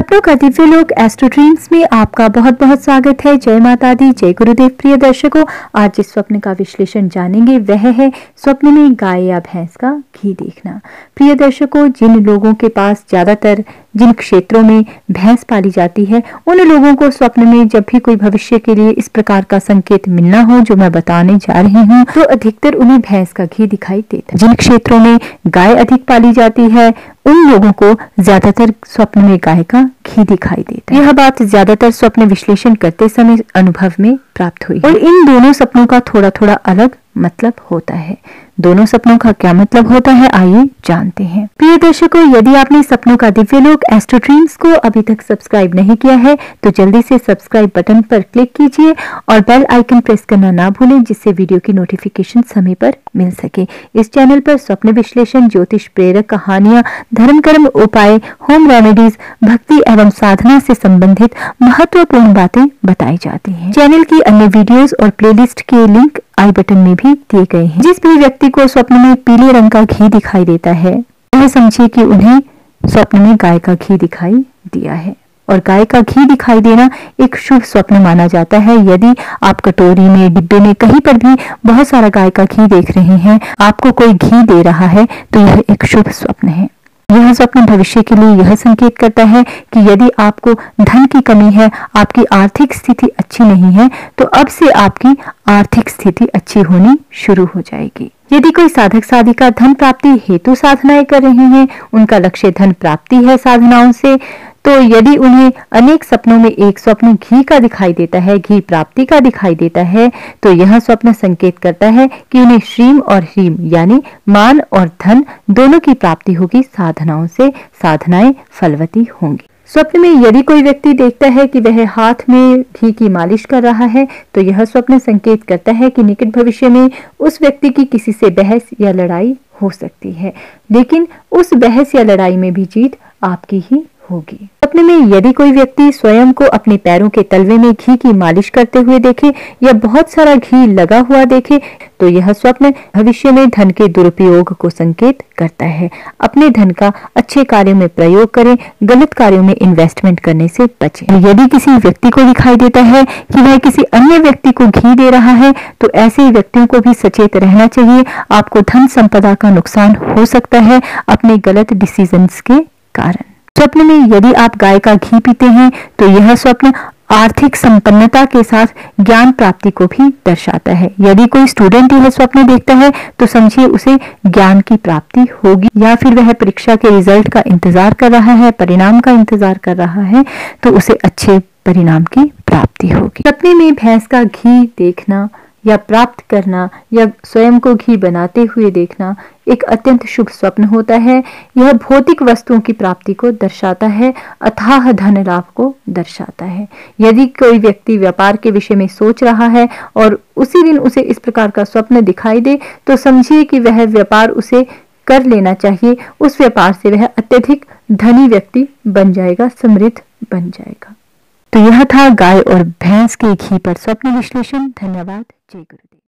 सपनों का दिव्य लोक एस्ट्रो ड्रीम्स में आपका बहुत बहुत स्वागत है। जय माता दी, जय गुरुदेव। प्रिय दर्शकों, आज जिस स्वप्न का विश्लेषण जानेंगे वह है स्वप्न में गाय या भैंस का घी देखना। प्रिय दर्शकों, जिन लोगों के पास ज्यादातर जिन क्षेत्रों में भैंस पाली जाती है, उन लोगों को स्वप्न में जब भी कोई भविष्य के लिए इस प्रकार का संकेत मिलना हो जो मैं बताने जा रही हूँ, तो अधिकतर उन्हें भैंस का घी दिखाई देता है। जिन क्षेत्रों में गाय अधिक पाली जाती है, उन लोगों को ज्यादातर स्वप्न में गाय का घी दिखाई देता है। यह बात ज्यादातर स्वप्न विश्लेषण करते समय अनुभव में प्राप्त हुई और इन दोनों सपनों का थोड़ा थोड़ा अलग मतलब होता है। दोनों सपनों का क्या मतलब होता है, आइए जानते हैं। प्रिय दर्शकों, यदि आपने सपनों का दिव्य लोक एस्ट्रो ड्रीम्स को अभी तक सब्सक्राइब नहीं किया है तो जल्दी से सब्सक्राइब बटन पर क्लिक कीजिए और बेल आइकन प्रेस करना ना भूलें, जिससे वीडियो की नोटिफिकेशन समय पर मिल सके। इस चैनल पर स्वप्न विश्लेषण, ज्योतिष प्रेरक कहानियां, धर्म कर्म उपाय, होम रेमेडीज, भक्ति एवं साधना से संबंधित महत्वपूर्ण बातें बताई जाती हैं। चैनल की अन्य वीडियोस और प्लेलिस्ट के लिंक आई बटन में भी दिए गए हैं। जिस भी व्यक्ति को स्वप्न में पीले रंग का घी दिखाई देता है, वह समझिए कि उन्हें स्वप्न में गाय का घी दिखाई दिया है। और गाय का घी दिखाई देना एक शुभ स्वप्न माना जाता है। यदि आप कटोरी में, डिब्बे में, कहीं पर भी बहुत सारा गाय का घी देख रहे हैं, आपको कोई घी दे रहा है, तो यह एक शुभ स्वप्न है। यह स्वप्न भविष्य के लिए यह संकेत करता है कि यदि आपको धन की कमी है, आपकी आर्थिक स्थिति अच्छी नहीं है, तो अब से आपकी आर्थिक स्थिति अच्छी होनी शुरू हो जाएगी। यदि कोई साधक साधिका धन प्राप्ति हेतु साधनाएं कर रहे हैं, उनका लक्ष्य धन प्राप्ति है साधनाओं से, तो यदि उन्हें अनेक सपनों में एक स्वप्न घी का दिखाई देता है, घी प्राप्ति का दिखाई देता है, तो यह स्वप्न संकेत करता है कि उन्हें श्रीम और ह्रीम यानी मान और धन दोनों की प्राप्ति होगी साधनाओं से, साधनाएं फलवती होंगी। स्वप्न में यदि कोई व्यक्ति देखता है कि वह हाथ में घी की मालिश कर रहा है, तो यह स्वप्न संकेत करता है कि निकट भविष्य में उस व्यक्ति की किसी से बहस या लड़ाई हो सकती है, लेकिन उस बहस या लड़ाई में भी जीत आपकी ही होगी। स्वप्न में यदि कोई व्यक्ति स्वयं को अपने पैरों के तलवे में घी की मालिश करते हुए देखे या बहुत सारा घी लगा हुआ देखे, तो यह स्वप्न भविष्य में धन के दुरुपयोग को संकेत करता है। अपने धन का अच्छे कार्यों में प्रयोग करें, गलत कार्यों में इन्वेस्टमेंट करने से बचें। यदि किसी व्यक्ति को दिखाई देता है कि वह किसी अन्य व्यक्ति को घी दे रहा है, तो ऐसे व्यक्तियों को भी सचेत रहना चाहिए। आपको धन संपदा का नुकसान हो सकता है अपने गलत डिसीजंस के कारण। स्वप्न में यदि आप गाय का घी पीते हैं, तो यह स्वप्न आर्थिक संपन्नता के साथ ज्ञान प्राप्ति को भी दर्शाता है। यदि कोई स्टूडेंट यह स्वप्न देखता है, तो समझिए उसे ज्ञान की प्राप्ति होगी, या फिर वह परीक्षा के रिजल्ट का इंतजार कर रहा है, परिणाम का इंतजार कर रहा है, तो उसे अच्छे परिणाम की प्राप्ति होगी। सपने में भैंस का घी देखना या प्राप्त करना या स्वयं को घी बनाते हुए देखना एक अत्यंत शुभ स्वप्न होता है। यह भौतिक वस्तुओं की प्राप्ति को दर्शाता है, अथाह धन लाभ को दर्शाता है। यदि कोई व्यक्ति व्यापार के विषय में सोच रहा है और उसी दिन उसे इस प्रकार का स्वप्न दिखाई दे, तो समझिए कि वह व्यापार उसे कर लेना चाहिए। उस व्यापार से वह अत्यधिक धनी व्यक्ति बन जाएगा, समृद्ध बन जाएगा। तो यह था गाय और भैंस के घी पर स्वप्न विश्लेषण। धन्यवाद। जय गुरुदेव।